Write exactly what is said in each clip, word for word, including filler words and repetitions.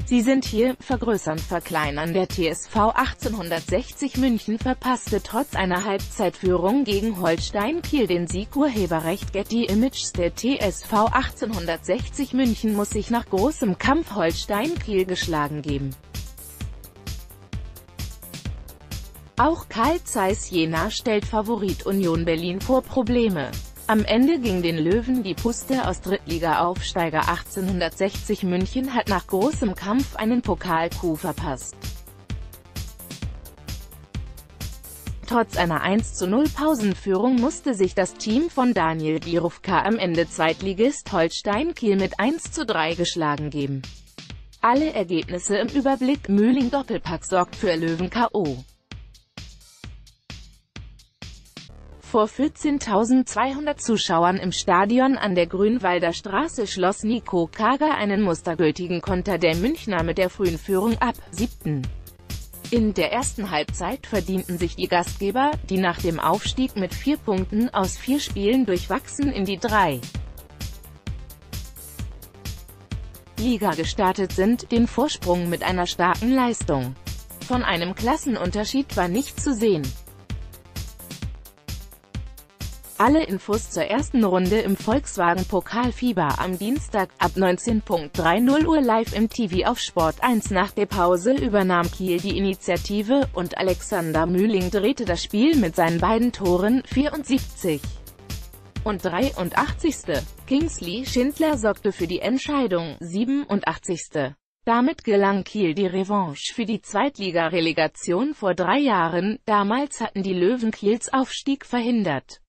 Sie sind hier, vergrößern, verkleinern. Der T S V achtzehnhundertsechzig München verpasste trotz einer Halbzeitführung gegen Holstein Kiel den Sieg. Urheberrecht Getty Images. Der T S V achtzehnhundertsechzig München muss sich nach großem Kampf Holstein Kiel geschlagen geben. Auch Carl Zeiss Jena stellt Favorit Union Berlin vor Probleme. Am Ende ging den Löwen die Puste aus. Drittliga-Aufsteiger achtzehnhundertsechzig München hat nach großem Kampf einen Pokal-Coup verpasst. Trotz einer eins zu null Pausenführung musste sich das Team von Daniel Birovka am Ende Zweitligist Holstein Kiel mit eins zu drei geschlagen geben. Alle Ergebnisse im Überblick. Mühling Doppelpack sorgt für Löwen K O Vor vierzehntausendzweihundert Zuschauern im Stadion an der Grünwalder Straße schloss Nico Kager einen mustergültigen Konter der Münchner mit der frühen Führung ab. siebten In der ersten Halbzeit verdienten sich die Gastgeber, die nach dem Aufstieg mit vier Punkten aus vier Spielen durchwachsen in die drei Liga gestartet sind, den Vorsprung mit einer starken Leistung. Von einem Klassenunterschied war nicht zu sehen. Alle Infos zur ersten Runde im Volkswagen-Pokal-Fieber am Dienstag, ab neunzehn Uhr dreißig live im T V auf Sport eins. Nach der Pause übernahm Kiel die Initiative, und Alexander Mühling drehte das Spiel mit seinen beiden Toren, vierundsiebzig und dreiundachtzigsten Kingsley Schindler sorgte für die Entscheidung, siebenundachtzigsten Damit gelang Kiel die Revanche für die Zweitliga-Relegation vor drei Jahren, damals hatten die Löwen Kiels Aufstieg verhindert.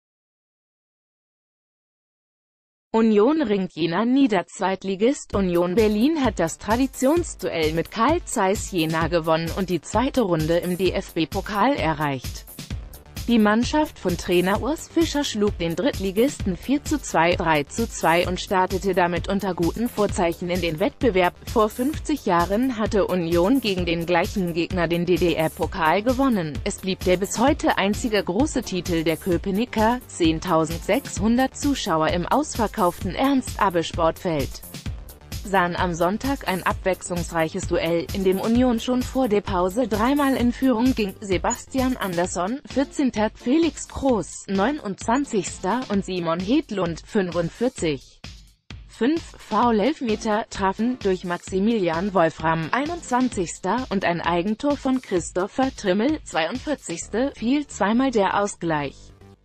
Union ringt Jena nieder. Zweitligist Union Berlin hat das Traditionsduell mit Carl Zeiss Jena gewonnen und die zweite Runde im D F B-Pokal erreicht. Die Mannschaft von Trainer Urs Fischer schlug den Drittligisten vier zu zwei, drei zu zwei und startete damit unter guten Vorzeichen in den Wettbewerb. Vor fünfzig Jahren hatte Union gegen den gleichen Gegner den D D R-Pokal gewonnen. Es blieb der bis heute einzige große Titel der Köpenicker. zehntausendsechshundert Zuschauer im ausverkauften Ernst-Abbe-Sportfeld sahen am Sonntag ein abwechslungsreiches Duell, in dem Union schon vor der Pause dreimal in Führung ging. Sebastian Andersson, vierzehnter Felix Groß, neunundzwanzigsten und Simon Hedlund, fünfundvierzig. Fünf Foul-Elfmeter trafen durch Maximilian Wolfram, einundzwanzigsten und ein Eigentor von Christopher Trimmel, zweiundvierzigsten fiel zweimal der Ausgleich.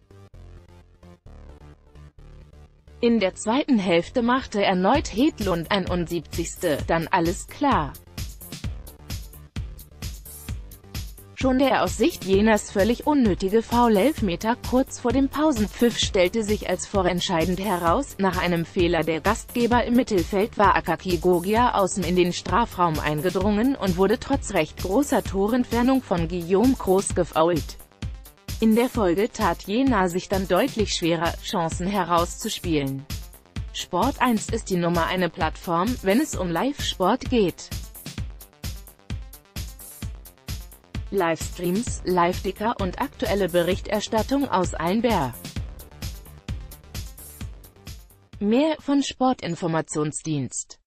In der zweiten Hälfte machte erneut Hedlund, einundsiebzigsten dann alles klar. Schon der aus Sicht Jenas völlig unnötige Foul-Elfmeter kurz vor dem Pausenpfiff stellte sich als vorentscheidend heraus. Nach einem Fehler der Gastgeber im Mittelfeld war Akaki Gogia außen in den Strafraum eingedrungen und wurde trotz recht großer Torentfernung von Guillaume Groß gefoult. In der Folge tat Jena sich dann deutlich schwerer, Chancen herauszuspielen. Sport eins ist die Nummer eine Plattform, wenn es um Live-Sport geht. Livestreams, Live-Ticker und aktuelle Berichterstattung aus allen Bär. Mehr von Sportinformationsdienst.